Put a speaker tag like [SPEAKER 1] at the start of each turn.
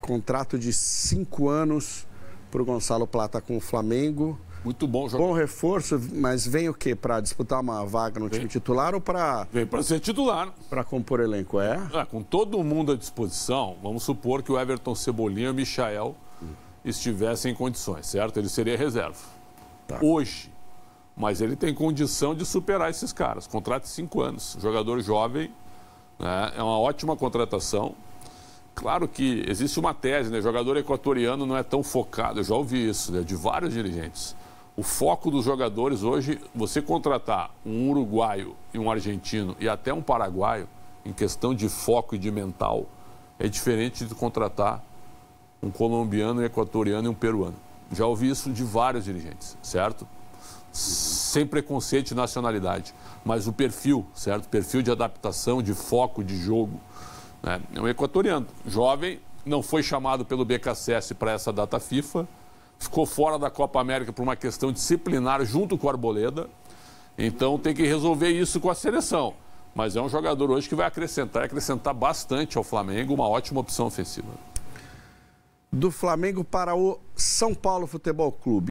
[SPEAKER 1] Contrato de 5 anos para o Gonçalo Plata com o Flamengo.
[SPEAKER 2] Muito bom jogador.
[SPEAKER 1] Bom reforço, mas vem o quê? Para disputar uma vaga no time titular ou para...
[SPEAKER 2] Vem para ser titular.
[SPEAKER 1] Para compor elenco, é?
[SPEAKER 2] Com todo mundo à disposição, vamos supor que o Everton Cebolinha e o Michael estivessem em condições, certo? Ele seria reserva.
[SPEAKER 1] Tá.
[SPEAKER 2] Hoje. Mas ele tem condição de superar esses caras. Contrato de 5 anos. Jogador jovem, né? É uma ótima contratação. Claro que existe uma tese, né? Jogador equatoriano não é tão focado. Eu já ouvi isso, né? De vários dirigentes. O foco dos jogadores hoje, você contratar um uruguaio e um argentino e até um paraguaio, em questão de foco e de mental, é diferente de contratar um colombiano, um equatoriano e um peruano. Já ouvi isso de vários dirigentes, certo? Sem preconceito de nacionalidade, mas o perfil, certo? Perfil de adaptação, de foco, de jogo. Né? É um equatoriano, jovem, não foi chamado pelo BKSS para essa data FIFA, ficou fora da Copa América por uma questão disciplinar junto com o Arboleda, então tem que resolver isso com a seleção. Mas é um jogador hoje que vai acrescentar bastante ao Flamengo, uma ótima opção ofensiva.
[SPEAKER 1] Do Flamengo para o São Paulo Futebol Clube.